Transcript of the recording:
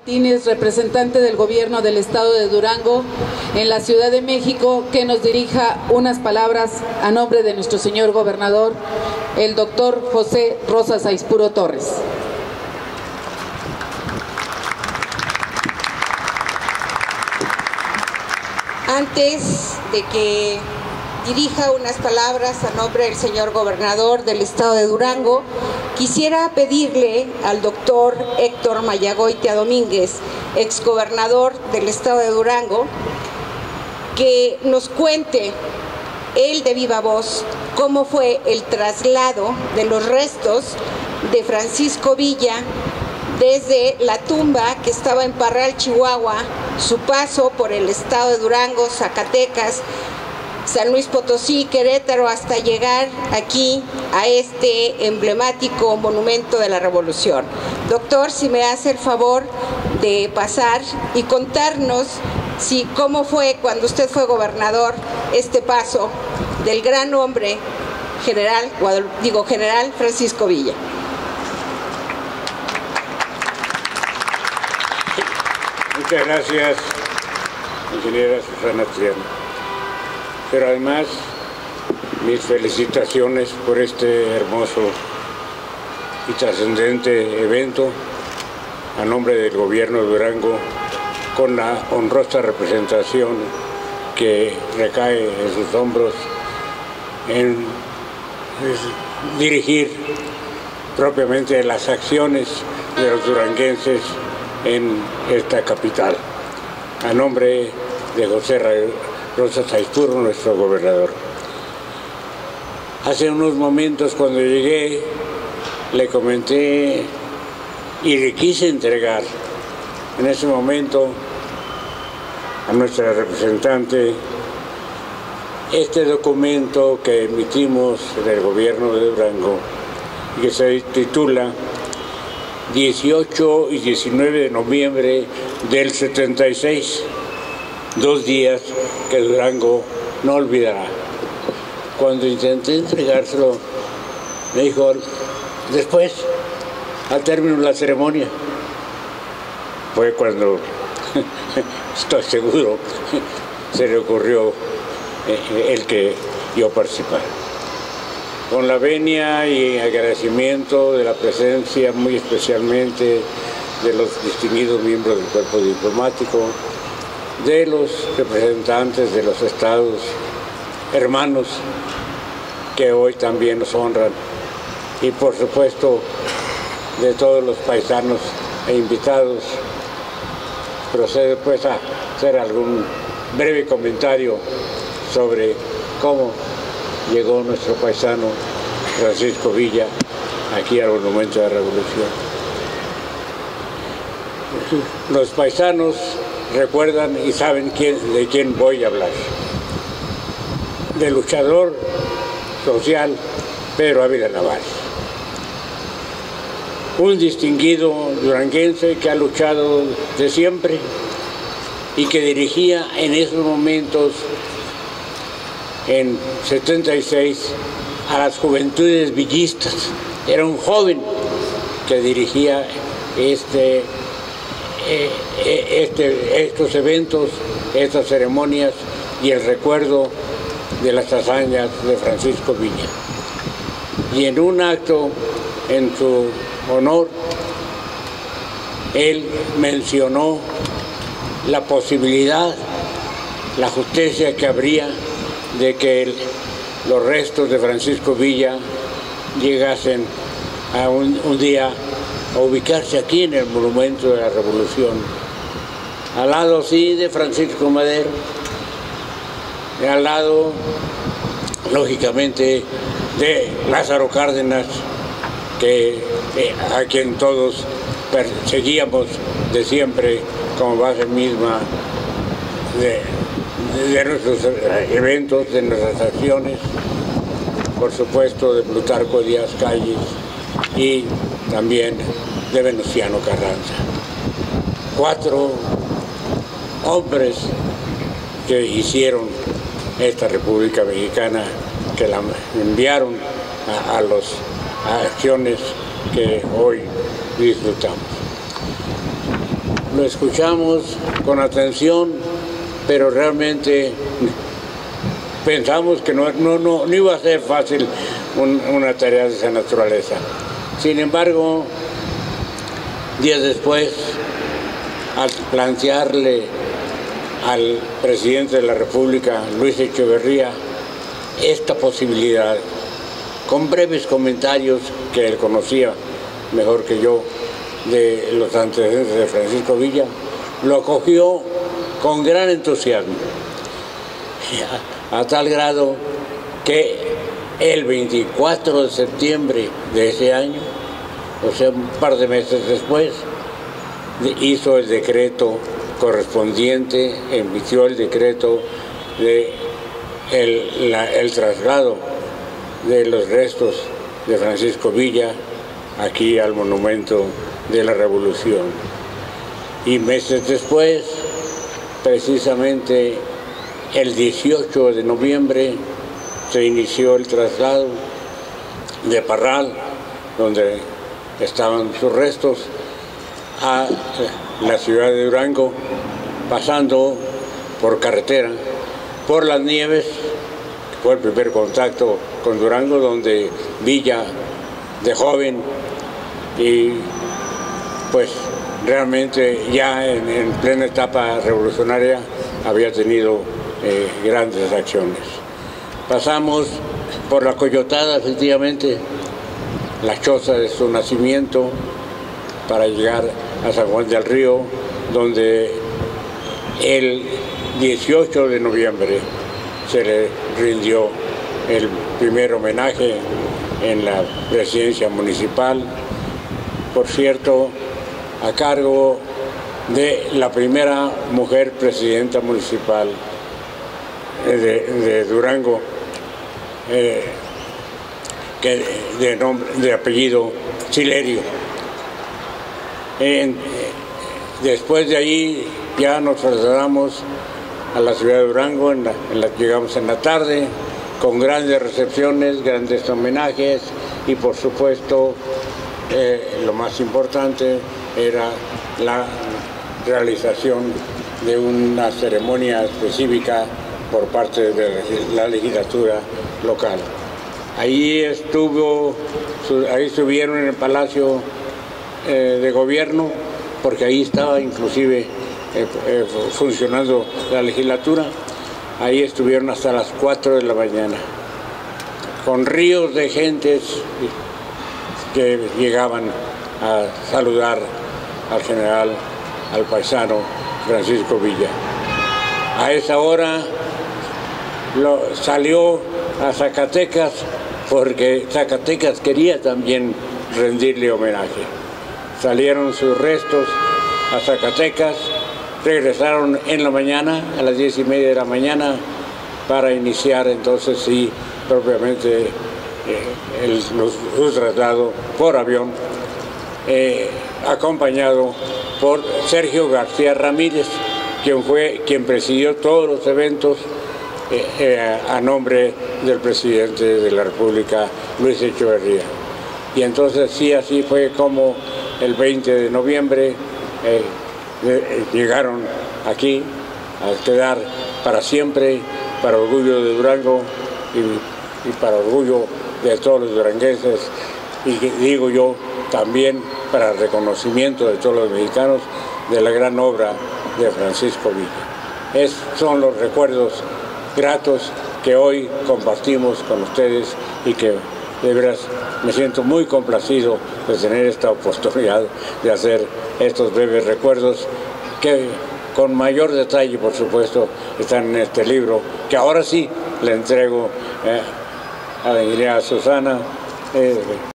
Martínez, representante del Gobierno del Estado de Durango en la Ciudad de México, que nos dirija unas palabras a nombre de nuestro señor gobernador, el doctor José Rosas Aispuro Torres. Antes de que dirija unas palabras a nombre del señor gobernador del Estado de Durango, quisiera pedirle al doctor Héctor Mayagoitia Domínguez, exgobernador del Estado de Durango, que nos cuente él de viva voz cómo fue el traslado de los restos de Francisco Villa desde la tumba que estaba en Parral, Chihuahua, su paso por el Estado de Durango, Zacatecas, San Luis Potosí, Querétaro, hasta llegar aquí a este emblemático monumento de la Revolución. Doctor, si me hace el favor de pasar y contarnos cómo fue cuando usted fue gobernador este paso del gran hombre general Francisco Villa. Muchas gracias, ingeniera Susana Triana. Pero además, mis felicitaciones por este hermoso y trascendente evento a nombre del Gobierno de Durango, con la honrosa representación que recae en sus hombros en dirigir propiamente las acciones de los duranguenses en esta capital, a nombre de José Rosas Aispuro, nuestro gobernador. Hace unos momentos, cuando llegué, le comenté y le quise entregar en ese momento a nuestra representante este documento que emitimos del Gobierno de Durango y que se titula 18 y 19 de noviembre del 76, 2 días que Durango no olvidará. Cuando intenté entregárselo, me dijo, después, al término de la ceremonia. Fue cuando, estoy seguro, se le ocurrió el que yo participara. Con la venia y agradecimiento de la presencia, muy especialmente de los distinguidos miembros del cuerpo diplomático, de los representantes de los estados hermanos que hoy también nos honran, y por supuesto de todos los paisanos e invitados, procedo pues a hacer algún breve comentario sobre cómo llegó nuestro paisano Francisco Villa aquí al Monumento de la Revolución. Los paisanos recuerdan y saben de quién voy a hablar. Del luchador social Pedro Ávila Navares. Un distinguido duranguense que ha luchado de siempre y que dirigía en esos momentos, en 76, a las juventudes villistas. Era un joven que dirigía estos eventos, estas ceremonias y el recuerdo de las hazañas de Francisco Villa. Y en un acto en su honor, él mencionó la posibilidad, la justicia que habría de que los restos de Francisco Villa llegasen a un día a ubicarse aquí en el Monumento de la Revolución, al lado sí de Francisco Madero, y al lado, lógicamente, de Lázaro Cárdenas, a quien todos seguíamos de siempre como base misma de nuestros eventos, de nuestras acciones, por supuesto de Plutarco Díaz Calles y también de Venustiano Carranza. 4 hombres que hicieron esta República Mexicana, que la enviaron a las acciones que hoy disfrutamos. lo escuchamos con atención, pero realmente pensamos que no iba a ser fácil una tarea de esa naturaleza. Sin embargo, días después, al plantearle al presidente de la República, Luis Echeverría, esta posibilidad, con breves comentarios que él conocía mejor que yo de los antecedentes de Francisco Villa, lo acogió con gran entusiasmo, a tal grado que el 24 de septiembre de ese año, o sea, un par de meses después, hizo el decreto correspondiente, emitió el decreto de el traslado de los restos de Francisco Villa aquí al Monumento de la Revolución. Y meses después, precisamente el 18 de noviembre, se inició el traslado de Parral, donde estaban sus restos, a la ciudad de Durango, pasando por carretera, por las nieves. Fue el primer contacto con Durango, donde Villa, de joven, y pues realmente ya en plena etapa revolucionaria, había tenido grandes acciones. Pasamos por la Coyotada, efectivamente, la choza de su nacimiento, para llegar a San Juan del Río, donde el 18 de noviembre se le rindió el primer homenaje en la presidencia municipal, por cierto, a cargo de la primera mujer presidenta municipal de Durango, de apellido Silerio. Después de ahí ya nos trasladamos a la ciudad de Durango, llegamos en la tarde, con grandes recepciones, grandes homenajes y por supuesto lo más importante era la realización de una ceremonia específica por parte de la legislatura local. Ahí estuvieron en el Palacio de Gobierno, porque ahí estaba inclusive funcionando la legislatura. Ahí estuvieron hasta las 4 de la mañana, con ríos de gentes que llegaban a saludar al general, al paisano Francisco Villa. A esa hora salió a Zacatecas, porque Zacatecas quería también rendirle homenaje. Salieron sus restos a Zacatecas, regresaron en la mañana, a las 10:30 de la mañana, para iniciar entonces sí, propiamente su traslado por avión, acompañado por Sergio García Ramírez, quien presidió todos los eventos a nombre del presidente de la República, Luis Echeverría. Y entonces sí, así fue como el 20 de noviembre llegaron aquí a quedar para siempre, para orgullo de Durango y para orgullo de todos los duranguenses, y digo yo también para reconocimiento de todos los mexicanos de la gran obra de Francisco Villa. Son los recuerdos gratos que hoy compartimos con ustedes y que de veras me siento muy complacido de tener esta oportunidad de hacer estos breves recuerdos que con mayor detalle, por supuesto, están en este libro, que ahora sí le entrego a la ingeniera Susana.